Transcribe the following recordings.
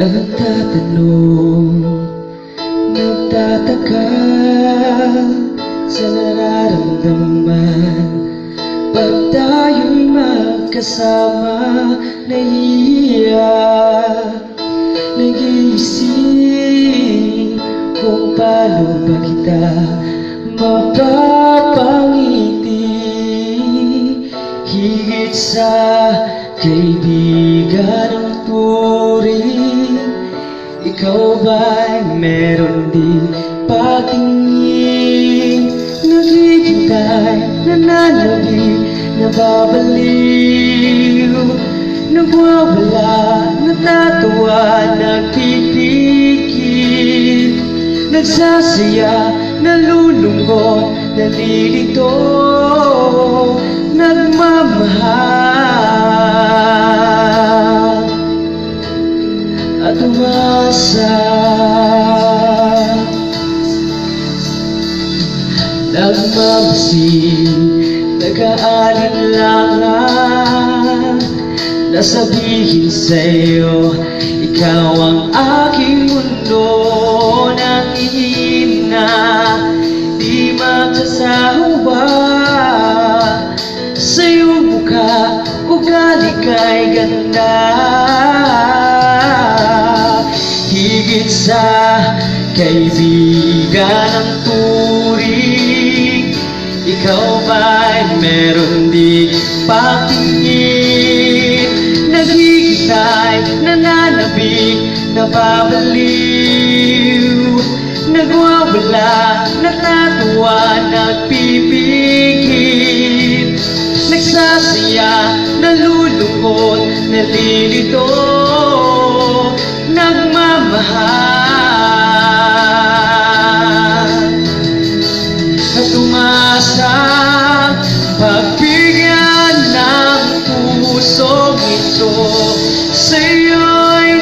Nagtatanong, nagtataka sa nararamdaman pag tayo'y magkasama. Nahihiya, nag-iisip kung paano ba kita mapapangiti. Higit sa kaibigan ang turing, ikaw ba'y meron din patingin? Naghihintay, nananabik, nababaliw, nagwawala, natatawa, nagpipikit, nagsasaya, nalulungkot, nalilito, nagmamahal at umasa. Nagmamasid, nag-aalinlangan na sabihin sa'yo, ikaw ang aking mundo. Nangihina, di magsasawa sa iyong mukha, ugali kay ganda. Higit sa kaibigan ang turing, ikaw ba'y meron di patingin? Naghihintay, nananabik, nababaliw, nagwawala, natatawa, nagpipikit, nagsasaya, nalulungkot, nalilito, nagmamahal at umasa. Pagbigyan ng pusong ito, sa'yo'y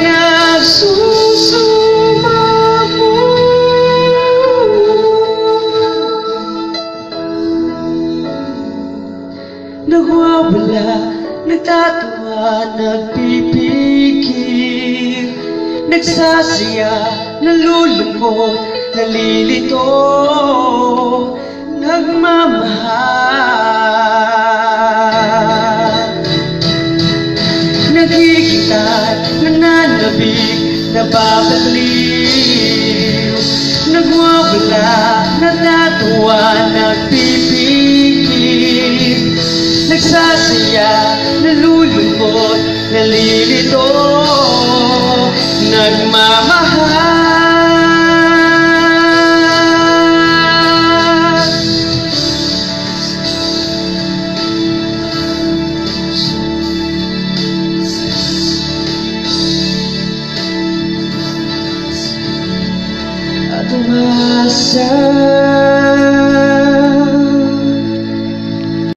nagsusumamo. Nagwawala, nagtatawa, nagpipikit, nagsasaya, nalulungkot, nalilito, nagmamahal. Naghihintay, nananabik, nababaliw, nagwawala, natatawa, nagpipikit, nagsasaya, nalulungkot, nalilito, nagmamahal. At umasa.